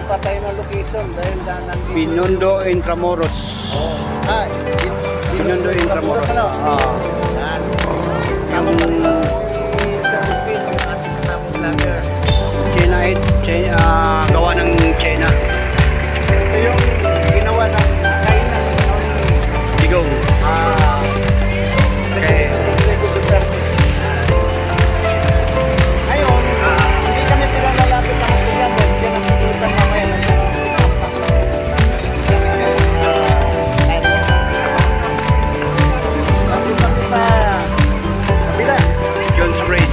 pa tayo ng location dahil nandito. Binondo Intramuros. Binondo Intramuros. Ano? Yan. Sama pa rin ang Sir Pin, yung ating kasama vlogger. China, gawa ng China. Ito yung ginawa ng China. Digong. Okay. Ngayon, hindi kami pinalalapit ng kuya doon. Kaya nakikita mamaya ng John's Bridge.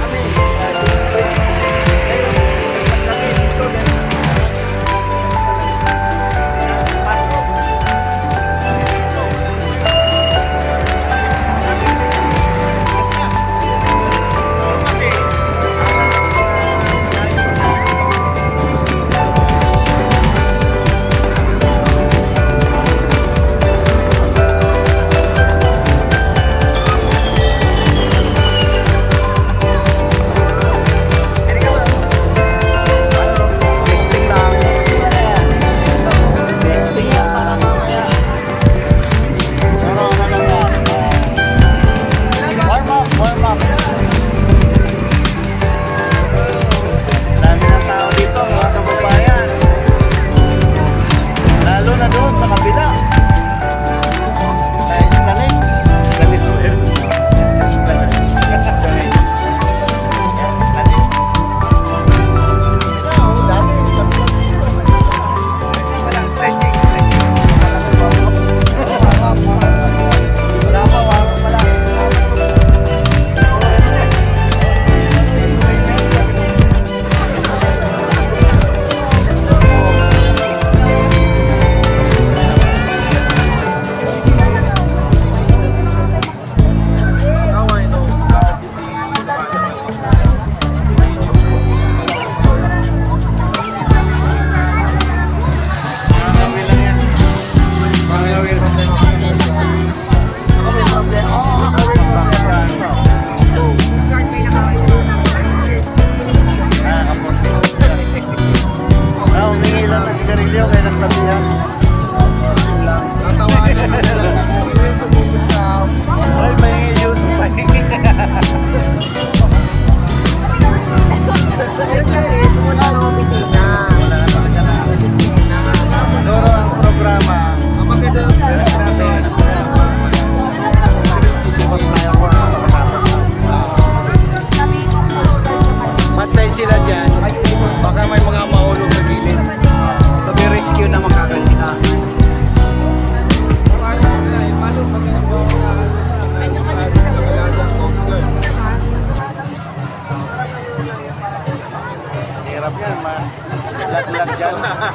Lag dyan.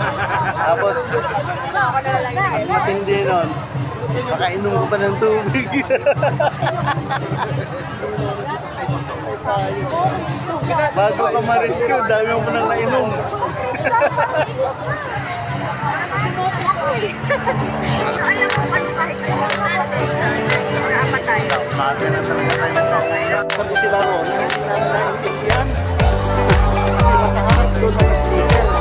Tapos, ang matindi nun, makainom ko pa ng tubig. Bago ka ma-rescue, dami mo pa nang nainom. Maga na talaga tayo. Sabi sila ron, hindi namin naiintindihan. Kasi nakaharap doon ng speaker.